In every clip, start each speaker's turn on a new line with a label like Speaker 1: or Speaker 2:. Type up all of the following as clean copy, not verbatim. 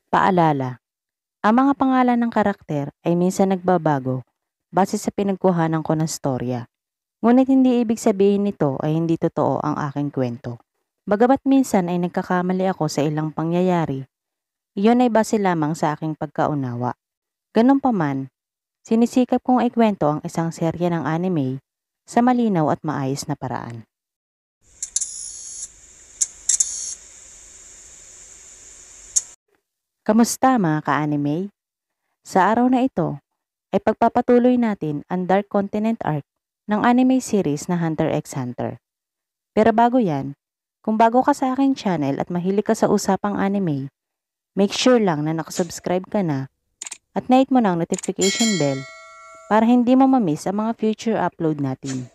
Speaker 1: Paalala, ang mga pangalan ng karakter ay minsan nagbabago base sa pinagkuhanan ko ng storya. Ngunit hindi ibig sabihin nito ay hindi totoo ang aking kwento. Bagamat minsan ay nagkakamali ako sa ilang pangyayari, iyon ay base lamang sa aking pagkaunawa. Ganun pa man, sinisikap kong ikwento ang isang serye ng anime sa malinaw at maayos na paraan. Kamusta mga ka-anime? Sa araw na ito, ay pagpapatuloy natin ang Dark Continent arc ng anime series na Hunter x Hunter. Pero bago yan, kung bago ka sa aking channel at mahilig ka sa usapang anime, make sure lang na nakasubscribe ka na at na-hit mo na ang notification bell para hindi mo mamiss ang mga future upload natin.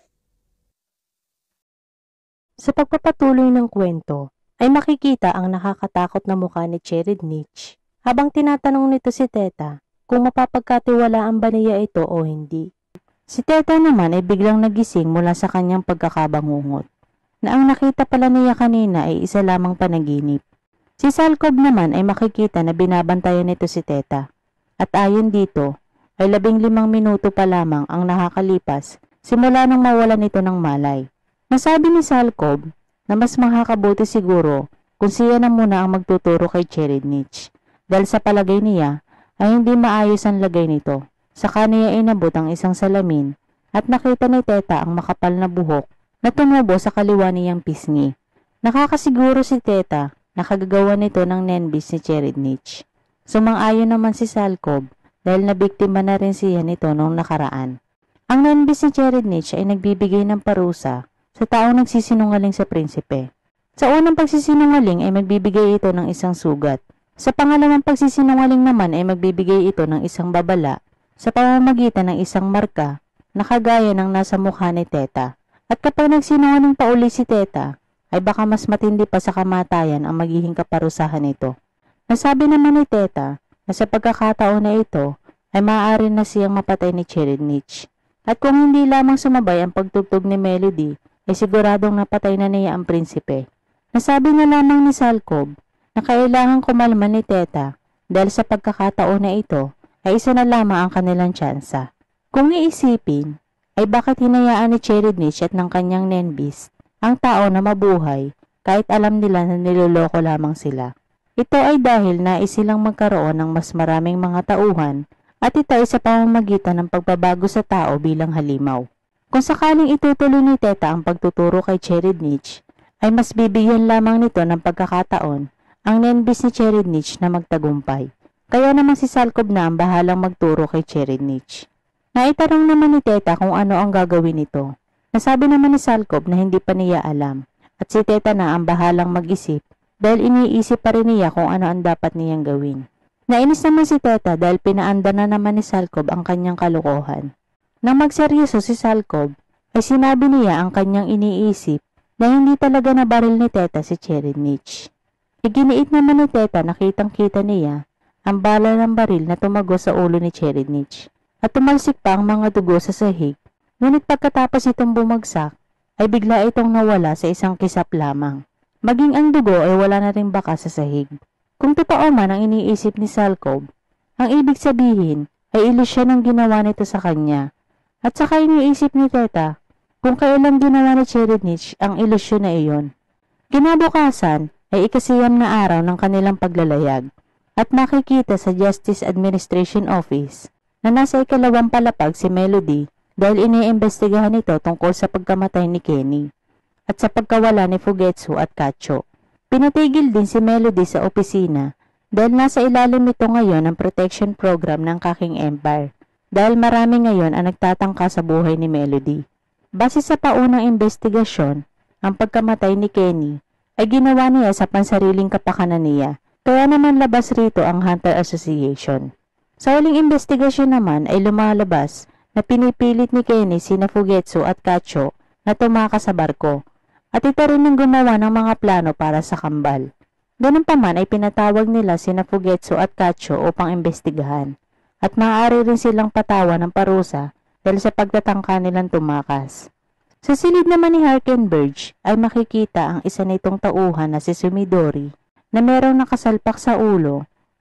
Speaker 1: Sa pagpapatuloy ng kwento, ay makikita ang nakakatakot na mukha ni Cherednich habang tinatanong nito si Teta kung mapapagkatiwalaan ba niya ito o hindi. Si Teta naman ay biglang nagising mula sa kanyang pagkakabangungot na ang nakita pala niya kanina ay isa lamang panaginip. Si Salcov naman ay makikita na binabantayan nito si Teta at ayon dito ay 15 minuto pa lamang ang nakakalipas simula nang mawala nito ng malay. Nasabi ni Salcov na mas makakabuti siguro kung siya na muna ang magtuturo kay Cherednich dahil sa palagay niya ay hindi maayos ang lagay nito. Saka niya inabot ang isang salamin at nakita ni Teta ang makapal na buhok na tumubo sa kaliwa niyang pisngi. Nakakasiguro si Teta na kagagawa nito ng nenbis ni Cherednich. Sumang-ayon naman si Salcov dahil nabiktima na rin siya nito noong nakaraan. Ang nenbis ni Cherednich ay nagbibigay ng parusa sa taong nagsisinungaling sa prinsipe. Sa unang pagsisinungaling ay magbibigay ito ng isang sugat. Sa pangalawang pagsisinungaling naman ay magbibigay ito ng isang babala sa pamamagitan ng isang marka na kagaya ng nasa mukha ni Teta. At kapag nagsinungaling pa uli si Teta, ay baka mas matindi pa sa kamatayan ang magiging kaparusahan nito. Nasabi naman ni Teta na sa pagkakataon na ito ay maaari na siyang mapatay ni Cherednich. At kung hindi lamang sumabay ang pagtugtog ni Melody, ay siguradong napatay na niya ang prinsipe. Nasabi na lamang ni Salcov na kailangan kumalma ni Teta dahil sa pagkakataon na ito ay isa na lamang ang kanilang tsansa. Kung iisipin, ay bakit hinayaan ni Cherednich at ng kanyang nenbis ang tao na mabuhay kahit alam nila na niloloko lamang sila. Ito ay dahil nais silang magkaroon ng mas maraming mga tauhan at ito ay sa pamamagitan ng pagbabago sa tao bilang halimaw. Kung sakaling itutuloy ni Teta ang pagtuturo kay Cherednich, ay mas bibigyan lamang nito ng pagkakataon ang nenbis ni Cherednich na magtagumpay. Kaya naman si Salcov na ang bahalang magturo kay Cherednich. Naitanong naman ni Teta kung ano ang gagawin nito. Nasabi naman ni Salcov na hindi pa niya alam at si Teta na ang bahalang mag-isip dahil iniisip pa rin niya kung ano ang dapat niyang gawin. Nainis naman si Teta dahil pinaanda na naman ni Salcov ang kanyang kalokohan. Nang magseryoso si Salcov ay sinabi niya ang kanyang iniisip na hindi talaga nabaril ni Teta si Cherednich. Iginiit naman ni Teta na kitang-kita niya ang bala ng baril na tumago sa ulo ni Cherednich at tumalsik pa ang mga dugo sa sahig. Ngunit pagkatapos itong bumagsak ay bigla itong nawala sa isang kisap lamang. Maging ang dugo ay wala na ring baka sa sahig. Kung totoo man ang iniisip ni Salcov, ang ibig sabihin ay ilusyon ang ginawa nito sa kanya. At saka iniisip ni Teta kung kailan ginawa ni Cherednich ang ilusyon na iyon. Kinabukasan ay ikasiyam na araw ng kanilang paglalayag at makikita sa Justice Administration Office na nasa ikalawang palapag si Melody dahil iniimbestigahan nito tungkol sa pagkamatay ni Kenny at sa pagkawala ni Fugetsu at Kacho. Pinatigil din si Melody sa opisina dahil nasa ilalim nito ngayon ang protection program ng Kaking Empire dahil marami ngayon ang nagtatangka sa buhay ni Melody. Base sa paunang investigasyon, ang pagkamatay ni Kenny ay ginawa niya sa pansariling kapakanan niya, kaya naman labas rito ang Hunter Association. Sa huling investigasyon naman ay lumalabas na pinipilit ni Kenny sina Fugetsu at Kacho na tumakas sa barko, at ito rin ang gumawa ng mga plano para sa kambal. Ganun pa man ay pinatawag nila sina Fugetsu at Kacho upang imbestigahan, at maaari rin silang patawan ng parusa dahil sa pagtatangka nilang tumakas. Sa silid naman ni Harkenberg ay makikita ang isa nitong tauhan na si Sumidori na merong nakasalpak sa ulo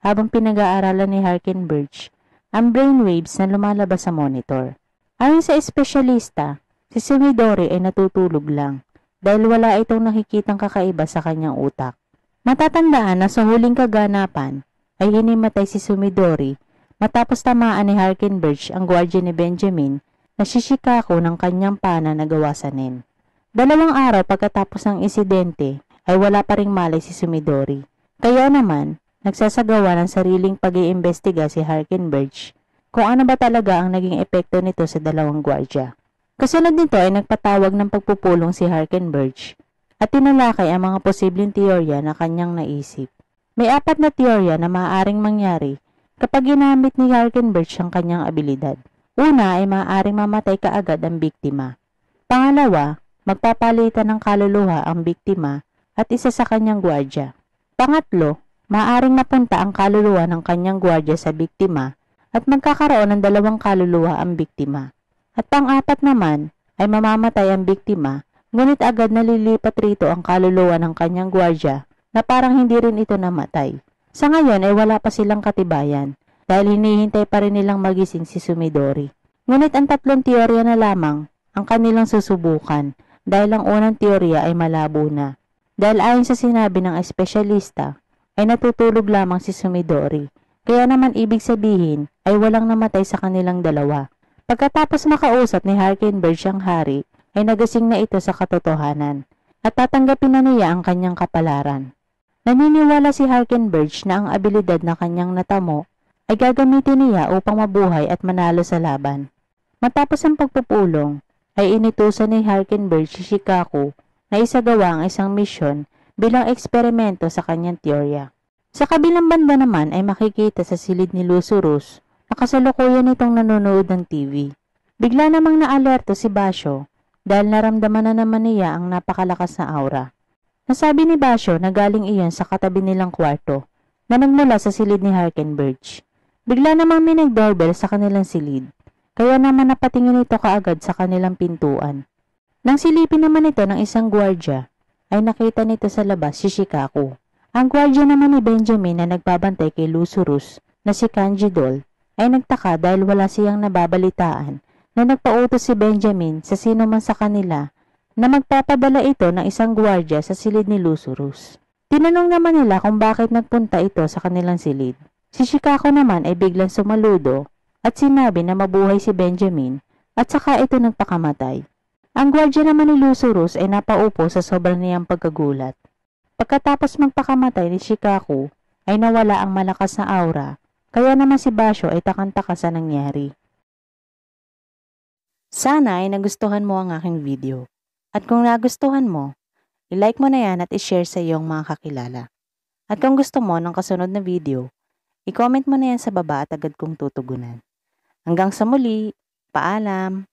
Speaker 1: habang pinag-aaralan ni Harkenberg ang brainwaves na lumalabas sa monitor. Ayon sa espesyalista, si Sumidori ay natutulog lang dahil wala itong nakikitang kakaiba sa kanyang utak. Matatandaan na sa huling kaganapan ay hinimatay si Sumidori matapos tamaan ni Harkenberg ang gwardiya ni Benjamin na si Shikako ng kanyang pana na gawa sa nen. 2 araw pagkatapos ng insidente ay wala pa ring malay si Sumidori. Kaya naman, nagsasagawa ng sariling pag-iimbestiga si Harkenberg kung ano ba talaga ang naging epekto nito sa 2 gwardiya. Kasunod nito ay nagpatawag ng pagpupulong si Harkenberg at tinalakay ang mga posibleng teorya na kanyang naisip. May 4 na teorya na maaaring mangyari kapag ginamit ni Harkenberg ang kanyang abilidad. Una ay maaaring mamatay kaagad ang biktima. Pangalawa, magpapalitan ng kaluluwa ang biktima at isa sa kanyang gwardiya. Pangatlo, maaaring mapunta ang kaluluwa ng kanyang gwardiya sa biktima at magkakaroon ng 2 kaluluwa ang biktima. At pang-4 naman ay mamamatay ang biktima ngunit agad nalilipat rito ang kaluluwa ng kanyang gwardiya na parang hindi rin ito namatay. Sa ngayon ay wala pa silang katibayan dahil hinihintay pa rin nilang magising si Sumidori. Ngunit ang 3 teorya na lamang ang kanilang susubukan dahil ang unang teorya ay malabo na. Dahil ayon sa sinabi ng espesyalista ay natutulog lamang si Sumidori. Kaya naman ibig sabihin ay walang namatay sa kanilang 2. Pagkatapos makausap ni Harkenberg ang hari ay nagising na ito sa katotohanan at tatanggapin na niya ang kanyang kapalaran. Naniniwala si Harkenberg na ang abilidad na kanyang natamo ay gagamitin niya upang mabuhay at manalo sa laban. Matapos ang pagpupulong ay inutusan ni Harkenberg si Shikako na isagawa ang isang misyon bilang eksperimento sa kanyang teorya. Sa kabilang banda naman ay makikita sa silid ni Lusurus na kasalukuyan itong nanonood ng TV. Bigla namang naalerto si Basho dahil naramdaman na naman niya ang napakalakas na aura. Nasabi ni Basho na galing iyon sa katabi nilang kwarto na nagmula sa silid ni Harkenberg. Bigla namang may nag-doorbell sa kanilang silid, kaya naman napatingin ito kaagad sa kanilang pintuan. Nang silipin naman ito ng isang gwardiya, ay nakita nito sa labas si Shikako. Ang gwardiya naman ni Benjamin na nagbabantay kay Lusurus na si Kanjidol ay nagtaka dahil wala siyang nababalitaan na nagpautos si Benjamin sa sino man sa kanila na magpapadala ito ng isang gwardiya sa silid ni Lusurus. Tinanong naman nila kung bakit nagpunta ito sa kanilang silid. Si Shikako naman ay biglang sumaludo at sinabi na mabuhay si Benjamin at saka ito nagpakamatay. Ang gwardiya naman ni Lusurus ay napaupo sa sobrang niyang pagkagulat. Pagkatapos magpakamatay ni Shikako ay nawala ang malakas na aura, kaya naman si Basho ay takang-taka sa nangyari. Sana ay nagustuhan mo ang aking video. At kung nagustuhan mo, i-like mo na yan at i-share sa iyong mga kakilala. At kung gusto mo ng kasunod na video, i-comment mo na yan sa baba at agad kong tutugunan. Hanggang sa muli, paalam!